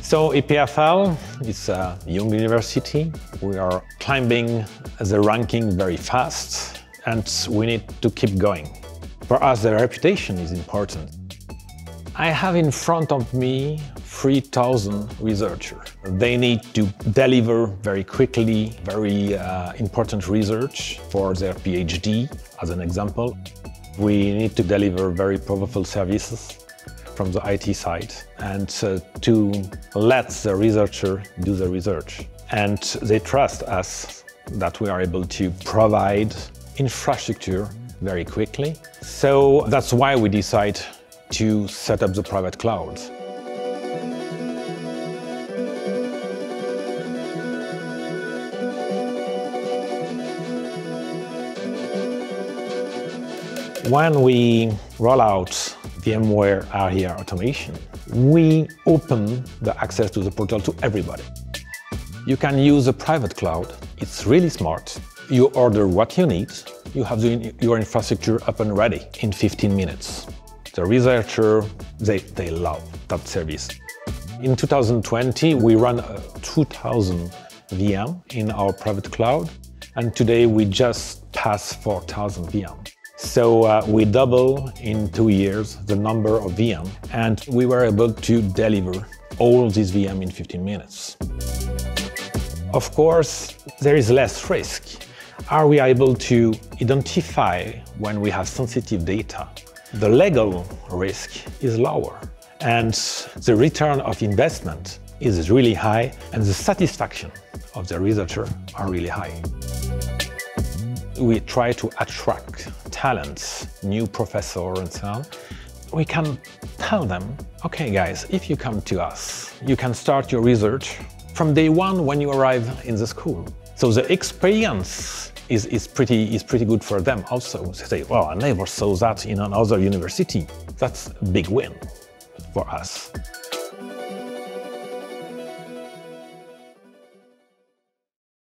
So EPFL is a young university. We are climbing the ranking very fast and we need to keep going. For us, the reputation is important. I have in front of me 3,000 researchers. They need to deliver very quickly, very important research for their PhD, as an example. We need to deliver very powerful services from the IT side and to let the researcher do the research. And they trust us that we are able to provide infrastructure very quickly. So that's why we decide to set up the private cloud. When we roll out VMware area automation, we open the access to the portal to everybody. You can use a private cloud. It's really smart. You order what you need. You have your infrastructure up and ready in 15 minutes. The researcher, they love that service. In 2020, we ran 2,000 VM in our private cloud, and today we just passed 4,000 VM. So we double in 2 years the number of VM, and we were able to deliver all these VM in 15 minutes. Of course, there is less risk. Are we able to identify when we have sensitive data? The legal risk is lower, and the return of investment is really high, and the satisfaction of the researcher are really high. We try to attract talents, new professors and so on. We can tell them, okay guys, if you come to us, you can start your research from day one when you arrive in the school. So the experience is pretty good for them also. They say, well, I never saw that in another university. That's a big win for us.